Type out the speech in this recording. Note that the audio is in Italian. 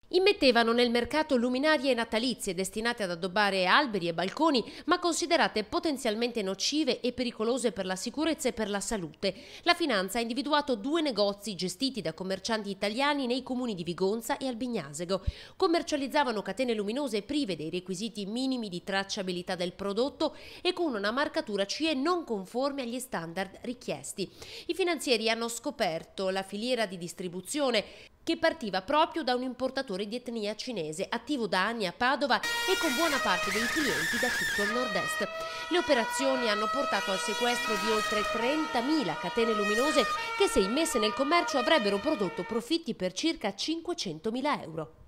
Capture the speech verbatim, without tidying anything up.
Immettevano nel mercato luminarie natalizie destinate ad addobbare alberi e balconi, ma considerate potenzialmente nocive e pericolose per la sicurezza e per la salute. La Finanza ha individuato due negozi gestiti da commercianti italiani nei comuni di Vigonza e Albignasego. Commercializzavano catene luminose prive dei requisiti minimi di tracciabilità del prodotto e con una marcatura C E non conforme agli standard richiesti. I finanzieri hanno scoperto la filiera di distribuzione, che partiva proprio da un importatore di etnia cinese, attivo da anni a Padova e con buona parte dei clienti da tutto il nord-est. Le operazioni hanno portato al sequestro di oltre trentamila catene luminose che, se immesse nel commercio, avrebbero prodotto profitti per circa cinquecentomila euro.